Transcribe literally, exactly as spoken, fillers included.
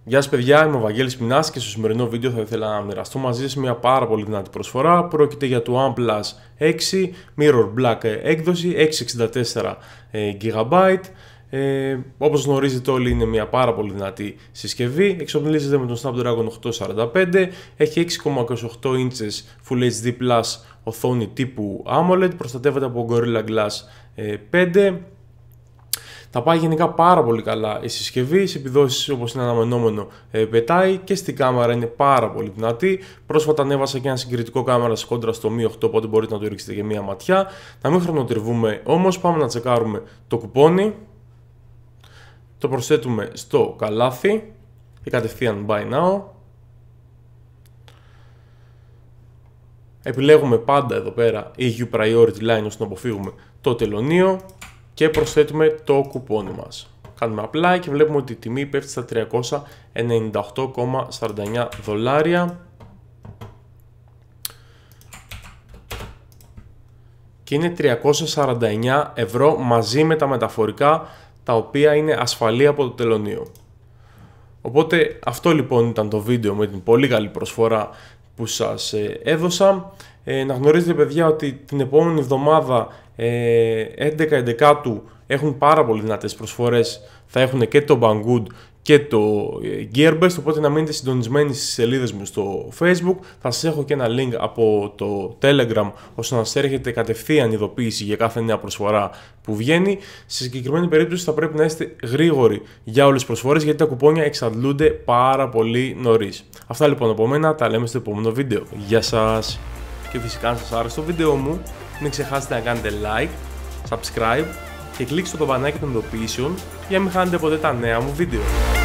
Γεια σας παιδιά, είμαι ο Βαγγέλης Πινάς και στο σημερινό βίντεο θα ήθελα να μοιραστώ μαζί σας μια πάρα πολύ δυνατή προσφορά. Πρόκειται για το OnePlus έξι Mirror Black έκδοση εξακόσια εξήντα τέσσερα τζι μπι. Ε, όπως γνωρίζετε όλοι, είναι μια πάρα πολύ δυνατή συσκευή. Εξοπλίζεται με τον Snapdragon οκτακόσια σαράντα πέντε, έχει έξι κόμμα είκοσι οκτώ ίντσες Full έιτς ντι Plus οθόνη τύπου AMOLED, προστατεύεται από Gorilla Glass πέντε. Τα πάει γενικά πάρα πολύ καλά η συσκευή, σε επιδόσεις όπως είναι αναμενόμενο ε, πετάει, και στην κάμερα είναι πάρα πολύ δυνατή. Πρόσφατα ανέβασα και ένα συγκριτικό κάμερα κόντρα στο Mi οκτώ, οπότε μπορείτε να το ρίξετε και μία ματιά. Να μην χρονοτριβούμε όμως, πάμε να τσεκάρουμε το κουπόνι. Το προσθέτουμε στο καλάθι και κατευθείαν Buy Now. Επιλέγουμε πάντα εδώ πέρα ι γιου Priority Line ώστε να αποφύγουμε το τελωνείο και προσθέτουμε το κουπόνι μας. Κάνουμε Apply και βλέπουμε ότι η τιμή πέφτει στα τριακόσια ενενήντα οκτώ κόμμα σαράντα εννέα δολάρια και είναι τριακόσια σαράντα εννέα ευρώ μαζί με τα μεταφορικά, τα οποία είναι ασφαλή από το τελωνείο. Οπότε αυτό λοιπόν ήταν το βίντεο με την πολύ καλή προσφορά που σας ε, έδωσα. Ε, να γνωρίζετε παιδιά ότι την επόμενη εβδομάδα ε, έντεκα έντεκα έχουν πάρα πολύ δυνατές προσφορές. Θα έχουν και το Banggood και το ε, Gearbest, οπότε να μείνετε συντονισμένοι στις σελίδες μου στο Facebook. Θα σας έχω και ένα link από το Telegram ώστε να σας έρχεται κατευθείαν ειδοποίηση για κάθε νέα προσφορά που βγαίνει. Σε συγκεκριμένη περίπτωση θα πρέπει να είστε γρήγοροι για όλες τις προσφορές, γιατί τα κουπόνια εξαντλούνται πάρα πολύ νωρίς. Αυτά λοιπόν από μένα, τα λέμε στο επόμενο βίντεο. Γεια σας! Και φυσικά αν σας άρεσε το βίντεο μου, μην ξεχάσετε να κάνετε like, subscribe και κλικ στο καμπανάκι των ειδοποιήσεων για να μην χάνετε ποτέ τα νέα μου βίντεο.